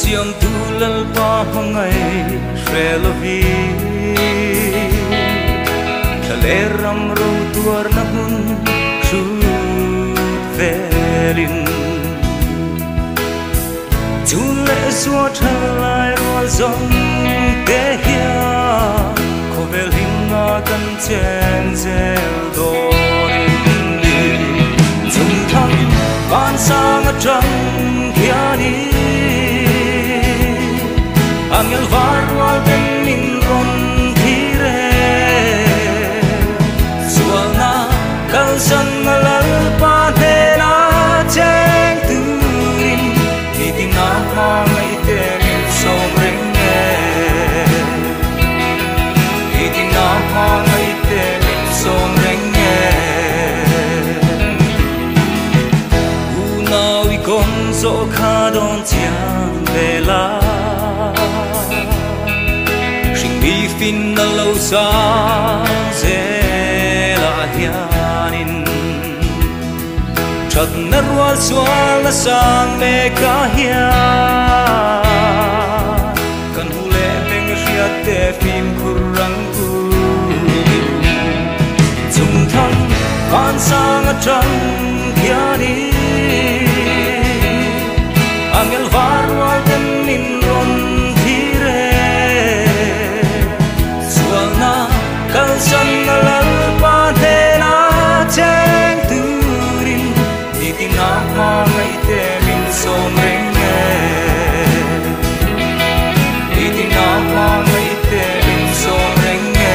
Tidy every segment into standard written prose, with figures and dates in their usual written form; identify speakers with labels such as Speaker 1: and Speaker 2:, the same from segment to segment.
Speaker 1: siam tu lal pa hangai shrelovi thale ram ro tuar na hun chu velin chu le so thalai ro zong te hia ko vel him na kan chen zel dorin zum thang ban sang a trăng hiani angel varwal den min ron thire suana kalsan nalal pa te na cheng turin ni na ma mai te min som ring ne ni na ma mai te min som ring ne u nau I kon so kha don chiang vela mi fin na lâu xa dễ là hianin chợt nát ruột xóa là sang mê cả hian kan hu lệ bên riết te phim kurang ku zum thang ban sang a trăng hianin angel varwal den min ron kalsan nalal pa te na cheng turin ni ti na ma ngai te min som reng ne ni ti na ma ngai te min som reng ne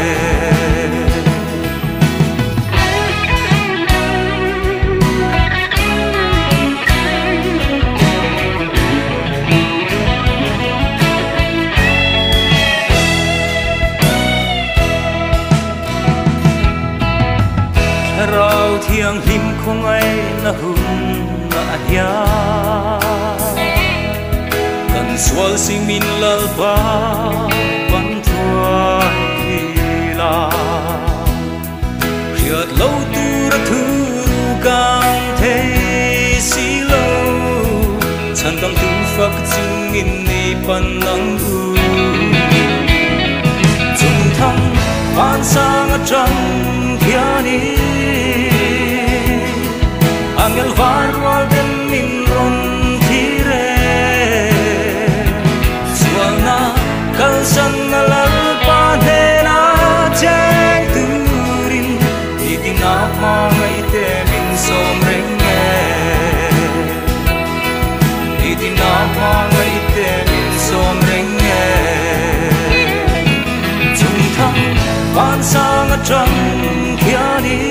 Speaker 1: rau thiêng lim không ai là hùng là ya cần xuân sinh min lal ba ban thua la riết lâu tu ra thu càng thế si lâu chân tâm tu phật chung in ni pan nang u chung thăng ban sang a trăng hiani angel varwal den min ron thire suana kalsan nalal pa te na cheng turin ni ti na ma ngai te min som reng ne ni ti na ma ngai te min som reng ne chung thang ban sang a trăng hiani